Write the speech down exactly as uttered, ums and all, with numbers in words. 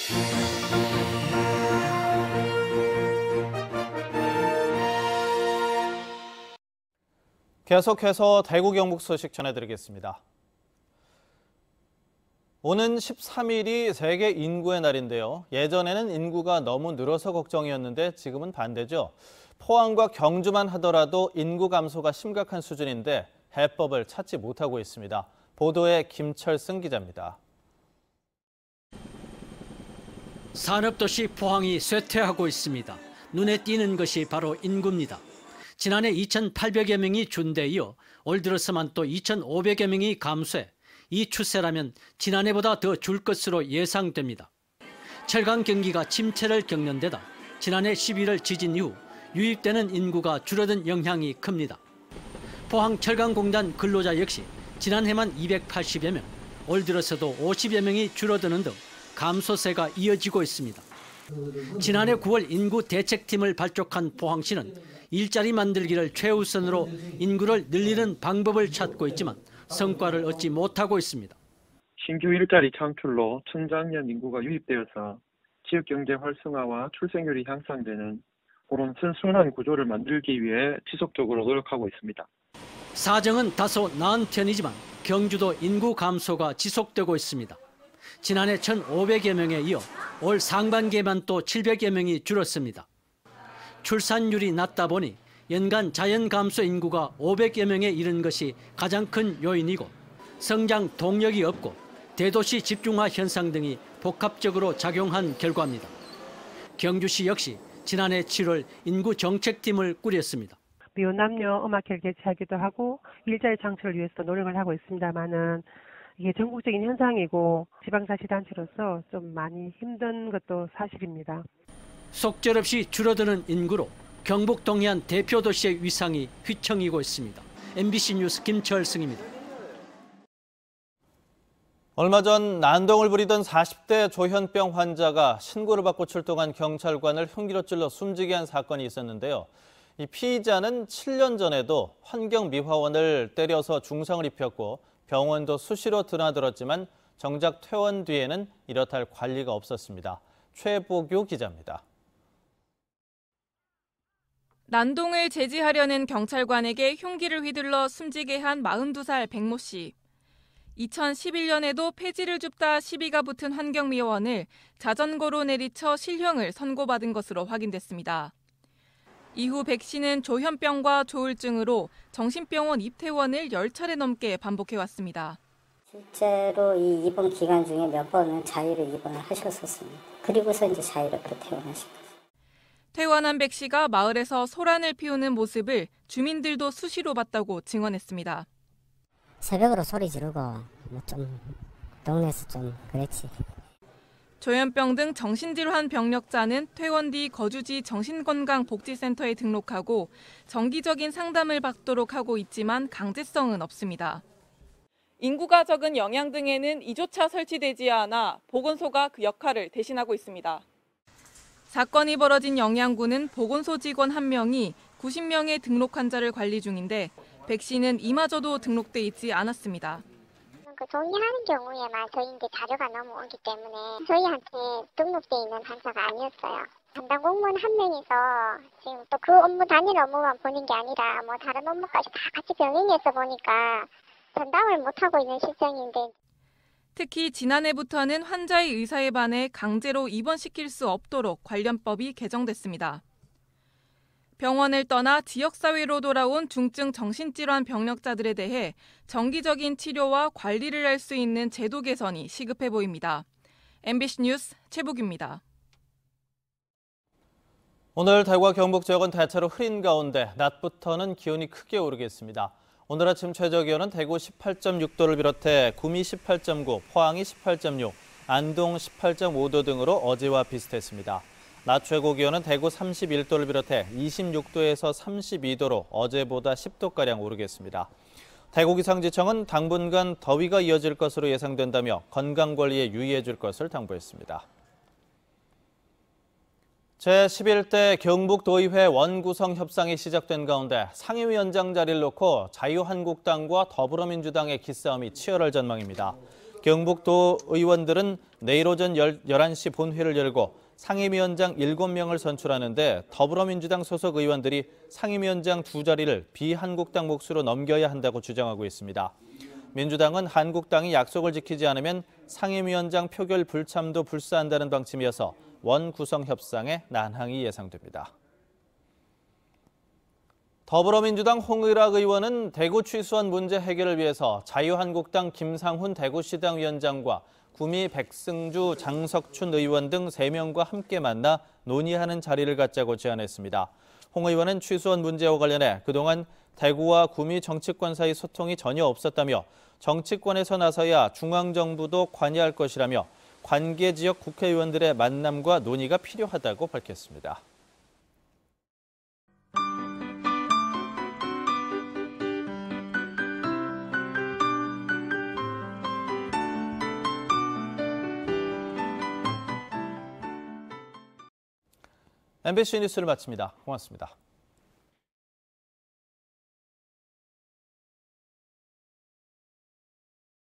계속해서 대구 경북 소식 전해드리겠습니다. 오는 십삼 일이 세계 인구의 날인데요. 예전에는 인구가 너무 늘어서 걱정이었는데 지금은 반대죠. 포항과 경주만 하더라도 인구 감소가 심각한 수준인데 해법을 찾지 못하고 있습니다. 보도에 김철승 기자입니다. 산업도시 포항이 쇠퇴하고 있습니다. 눈에 띄는 것이 바로 인구입니다. 지난해 이천팔백여 명이 준데 이어 올 들어서만 또 이천오백여 명이 감소해 이 추세라면 지난해보다 더 줄 것으로 예상됩니다. 철강 경기가 침체를 겪는 데다 지난해 십일월 지진 이후 유입되는 인구가 줄어든 영향이 큽니다. 포항철강공단 근로자 역시 지난해만 이백팔십여 명, 올 들어서도 오십여 명이 줄어드는 등 감소세가 이어지고 있습니다. 지난해 구월 인구 대책팀을 발족한 포항시는 일자리 만들기를 최우선으로 인구를 늘리는 방법을 찾고 있지만 성과를 얻지 못하고 있습니다. 신규 일자리 창출로 청장년 인구가 유입되어서 지역경제 활성화와 출생률이 향상되는 그런 선순환 구조를 만들기 위해 지속적으로 노력하고 있습니다. 사정은 다소 나은 편이지만 경주도 인구 감소가 지속되고 있습니다. 지난해 천오백여 명에 이어 올 상반기에만 또 칠백여 명이 줄었습니다. 출산율이 낮다 보니 연간 자연 감소 인구가 오백여 명에 이른 것이 가장 큰 요인이고 성장 동력이 없고 대도시 집중화 현상 등이 복합적으로 작용한 결과입니다. 경주시 역시 지난해 칠월 인구 정책팀을 꾸렸습니다. 비혼남녀 음악회를 개최하기도 하고 일자리 창출을 위해서 노력을 하고 있습니다만은 이게 전국적인 현상이고 지방자치단체로서 좀 많이 힘든 것도 사실입니다. 속절없이 줄어드는 인구로 경북 동해안 대표 도시의 위상이 휘청이고 있습니다. 엠비씨 뉴스 김철승입니다. 얼마 전 난동을 부리던 사십 대 조현병 환자가 신고를 받고 출동한 경찰관을 흉기로 찔러 숨지게 한 사건이 있었는데요. 이 피의자는 칠 년 전에도 환경미화원을 때려서 중상을 입혔고 병원도 수시로 드나들었지만 정작 퇴원 뒤에는 이렇다 할 관리가 없었습니다. 최보규 기자입니다. 난동을 제지하려는 경찰관에게 흉기를 휘둘러 숨지게 한 마흔두 살 백모 씨. 이천십일 년에도 폐지를 줍다 시비가 붙은 환경미화원을 자전거로 내리쳐 실형을 선고받은 것으로 확인됐습니다. 이후 백 씨는 조현병과 조울증으로 정신병원 입퇴원을 열 차례 넘게 반복해왔습니다. 실제로 이 입원 기간 중에 몇 번은 자유로 입원을 하셨었습니다. 그리고서 이제 자유롭게 퇴원하신 거죠. 퇴원한 백 씨가 마을에서 소란을 피우는 모습을 주민들도 수시로 봤다고 증언했습니다. 새벽으로 소리 지르고 뭐 좀 동네에서 좀 그랬지. 조현병 등 정신질환 병력자는 퇴원 뒤 거주지 정신건강복지센터에 등록하고 정기적인 상담을 받도록 하고 있지만 강제성은 없습니다. 인구가 적은 영양 등에는 이조차 설치되지 않아 보건소가 그 역할을 대신하고 있습니다. 사건이 벌어진 영양구는 보건소 직원 한 명이 구십 명의 등록 환자를 관리 중인데 백 씨는 이마저도 등록돼 있지 않았습니다. 그 동의하는 경우에만 저희인데 자료가 너무 오기 때문에 저희한테 등록돼 있는 환자가 아니었어요. 담당 공무원 한 명이서 지금 또 그 업무 단일 업무만 보는 게 아니라 뭐 다른 업무까지 다 같이 병행해서 보니까 전담을 못하고 있는 실정인데. 특히 지난해부터는 환자의 의사에 반해 강제로 입원시킬 수 없도록 관련법이 개정됐습니다. 병원을 떠나 지역사회로 돌아온 중증 정신질환 병력자들에 대해 정기적인 치료와 관리를 할 수 있는 제도 개선이 시급해 보입니다. 엠비씨 뉴스 최복입니다. 오늘 대구와 경북 지역은 대체로 흐린 가운데 낮부터는 기온이 크게 오르겠습니다. 오늘 아침 최저기온은 대구 십팔 점 육 도를 비롯해 구미 십팔 점 구, 포항이 십팔 점 육, 안동 십팔 점 오 도 등으로 어제와 비슷했습니다. 낮 최고 기온은 대구 삼십일 도를 비롯해 이십육 도에서 삼십이 도로 어제보다 십 도가량 오르겠습니다. 대구기상지청은 당분간 더위가 이어질 것으로 예상된다며 건강관리에 유의해 줄 것을 당부했습니다. 제십일 대 경북도의회 원구성 협상이 시작된 가운데 상임위원장 자리를 놓고 자유한국당과 더불어민주당의 기싸움이 치열할 전망입니다. 경북도 의원들은 내일 오전 열한 시 본회를 열고 상임위원장 일곱 명을 선출하는데 더불어민주당 소속 의원들이 상임위원장 두 자리를 비한국당 몫으로 넘겨야 한다고 주장하고 있습니다. 민주당은 한국당이 약속을 지키지 않으면 상임위원장 표결 불참도 불사한다는 방침이어서 원 구성 협상에 난항이 예상됩니다. 더불어민주당 홍의락 의원은 대구 취수원 문제 해결을 위해서 자유한국당 김상훈 대구시당 위원장과 구미 백승주 장석춘 의원 등 세 명과 함께 만나 논의하는 자리를 갖자고 제안했습니다. 홍 의원은 취수원 문제와 관련해 그동안 대구와 구미 정치권 사이 소통이 전혀 없었다며 정치권에서 나서야 중앙정부도 관여할 것이라며 관계 지역 국회의원들의 만남과 논의가 필요하다고 밝혔습니다. 엠비씨 뉴스를 마칩니다. 고맙습니다.